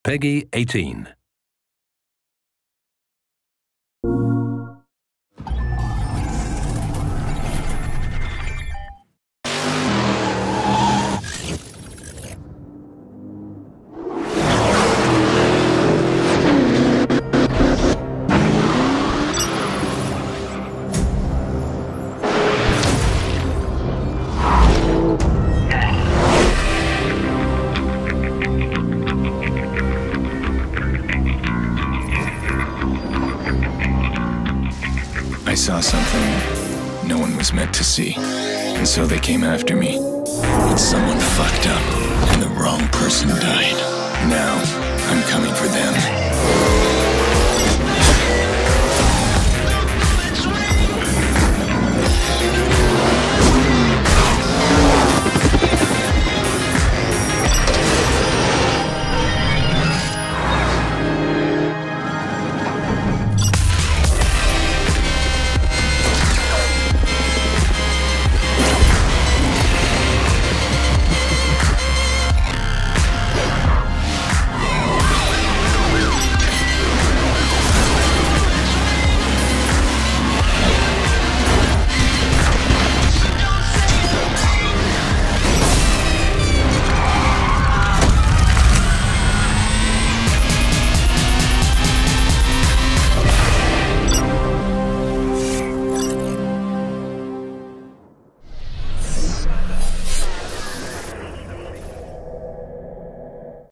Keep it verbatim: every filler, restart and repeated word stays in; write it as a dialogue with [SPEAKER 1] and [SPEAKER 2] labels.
[SPEAKER 1] Peggy eighteen.
[SPEAKER 2] I saw something no one was meant to see, and so they came after me. But someone fucked up, and the wrong person died. Now, I'm coming for them.